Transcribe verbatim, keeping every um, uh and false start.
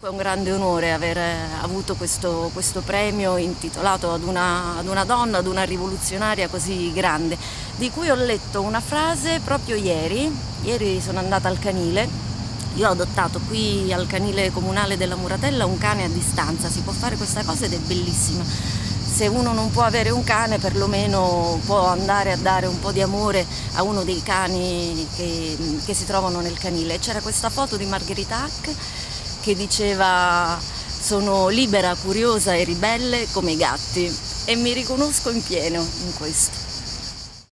È un grande onore aver avuto questo, questo premio intitolato ad una, ad una donna, ad una rivoluzionaria così grande, di cui ho letto una frase proprio ieri. Ieri sono andata al canile, io ho adottato qui al canile comunale della Muratella un cane a distanza, si può fare questa cosa ed è bellissima. Se uno non può avere un cane, perlomeno può andare a dare un po' di amore a uno dei cani che, che si trovano nel canile. C'era questa foto di Margherita Hack che diceva: sono libera, curiosa e ribelle come i gatti, e mi riconosco in pieno in questo.